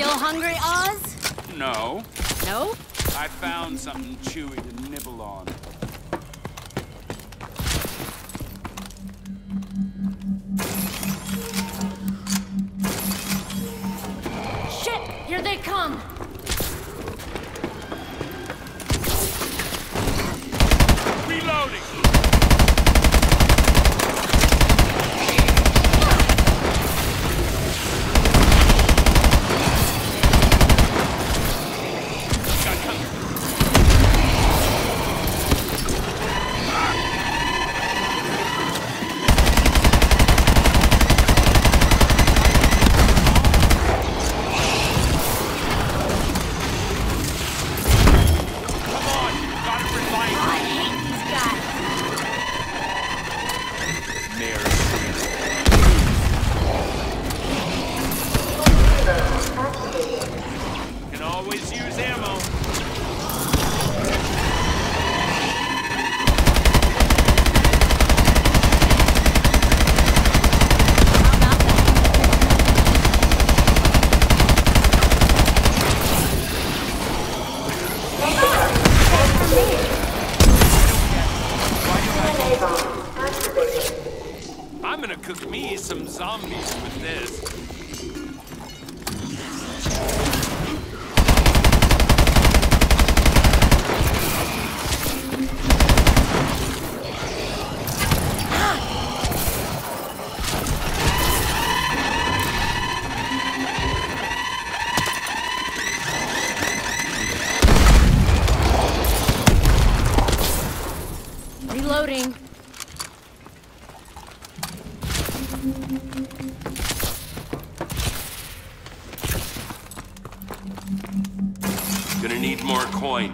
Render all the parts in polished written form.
Still hungry, Oz? No. No? I found something chewy to nibble on. Shit! Here they come! Reloading! Always use ammo. I'm gonna cook me some zombies with this. Reloading. Gonna need more coin.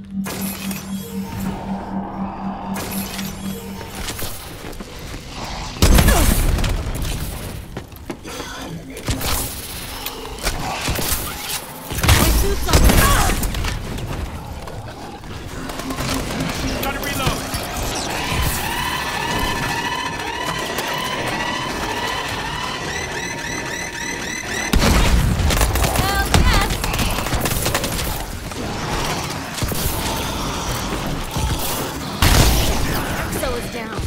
My suit's on. Gotta reload. Down.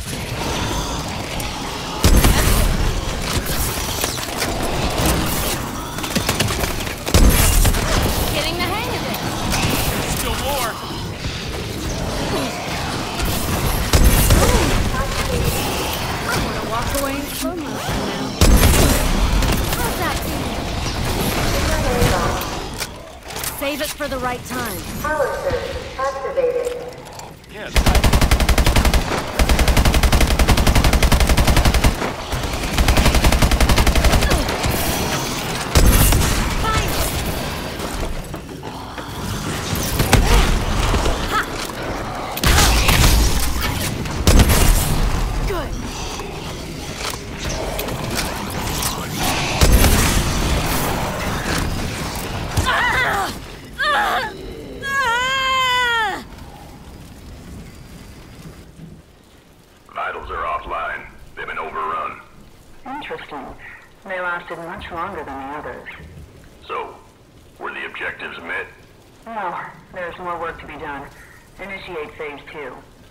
Getting the hang of it. There's still more. I want to walk away in slow motion now. How's that feel? Save it for the right time. Power surge activated. Yes. Vitals are offline. They've been overrun. Interesting. They lasted much longer than the others. So, were the objectives met? Well, there's more work to be done. Initiate phase 2.